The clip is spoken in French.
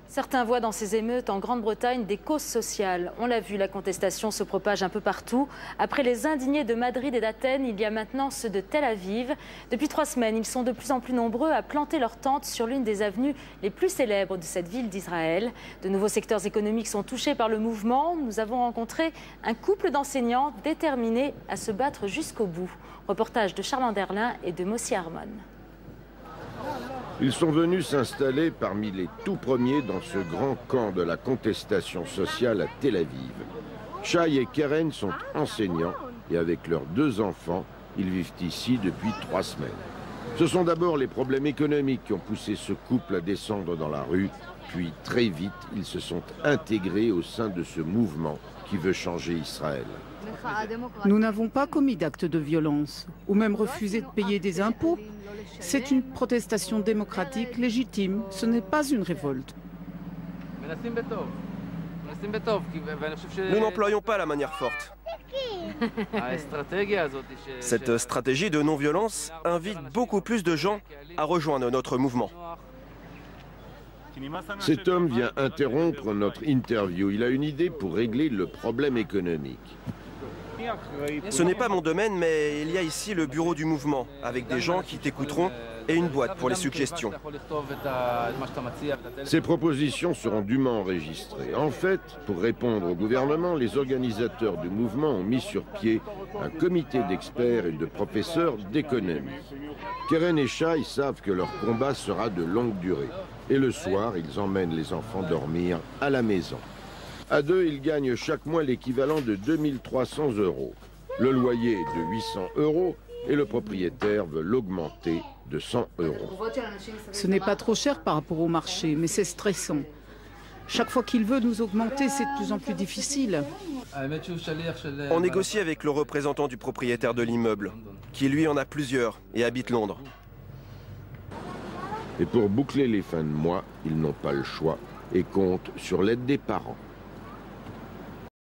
Certains voient dans ces émeutes en Grande-Bretagne des causes sociales. On l'a vu, la contestation se propage un peu partout. Après les indignés de Madrid et d'Athènes, il y a maintenant ceux de Tel Aviv. Depuis 3 semaines, ils sont de plus en plus nombreux à planter leurs tentes sur l'une des avenues les plus célèbres de cette ville d'Israël. De nouveaux secteurs économiques sont touchés par le mouvement. Nous avons rencontré un couple d'enseignants déterminés à se battre jusqu'au bout. Reportage de Charles Anderlin et de Mossi Harmon. Ils sont venus s'installer parmi les tout premiers dans ce grand camp de la contestation sociale à Tel Aviv. Shai et Keren sont enseignants et avec leurs 2 enfants, ils vivent ici depuis 3 semaines. Ce sont d'abord les problèmes économiques qui ont poussé ce couple à descendre dans la rue, puis très vite, ils se sont intégrés au sein de ce mouvement qui veut changer Israël. Nous n'avons pas commis d'actes de violence ou même refusé de payer des impôts. C'est une protestation démocratique légitime, ce n'est pas une révolte. Nous n'employons pas la manière forte. Cette stratégie de non-violence invite beaucoup plus de gens à rejoindre notre mouvement. Cet homme vient interrompre notre interview. Il a une idée pour régler le problème économique. Ce n'est pas mon domaine, mais il y a ici le bureau du mouvement, avec des gens qui t'écouteront et une boîte pour les suggestions. Ces propositions seront dûment enregistrées. En fait, pour répondre au gouvernement, les organisateurs du mouvement ont mis sur pied un comité d'experts et de professeurs d'économie. Keren et Shai savent que leur combat sera de longue durée. Et le soir, ils emmènent les enfants dormir à la maison. À 2, ils gagnent chaque mois l'équivalent de 2300 €. Le loyer est de 800 € et le propriétaire veut l'augmenter de 100 €. Ce n'est pas trop cher par rapport au marché, mais c'est stressant. Chaque fois qu'il veut nous augmenter, c'est de plus en plus difficile. On négocie avec le représentant du propriétaire de l'immeuble, qui lui en a plusieurs et habite Londres. Et pour boucler les fins de mois, ils n'ont pas le choix et comptent sur l'aide des parents.